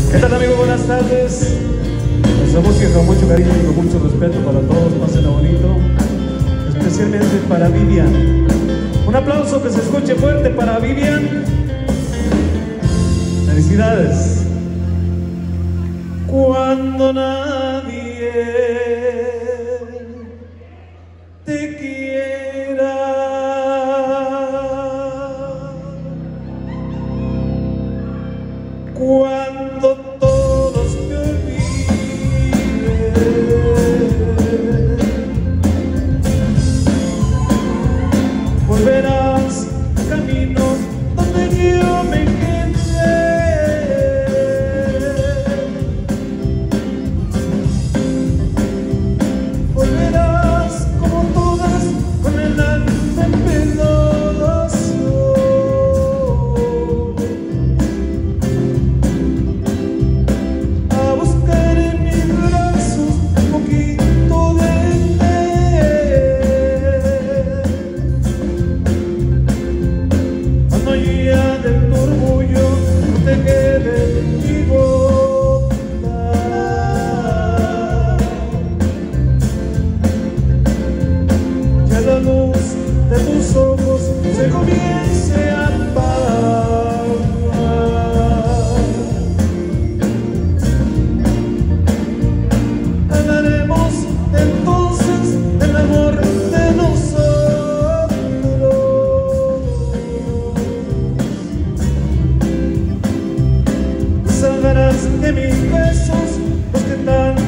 ¿Qué tal, amigo? Buenas tardes. Nuestra música con mucho cariño y con mucho respeto para todos. Pásenla bonito. Especialmente para Vivian. Un aplauso que se escuche fuerte para Vivian. Felicidades. Cuando nadie te quiera, cuando todos te olviden, volverás camino donde yo me quedé. Volverás como todas con el alma en pedazos, a buscar en mis brazos un poquito de cuando ya de tu orgullo no te quede mi boca, ya la luz de tus ojos se comience a apagar. Hablaremos entonces del amor de nosotros. Sabrás que mis besos, los que tanto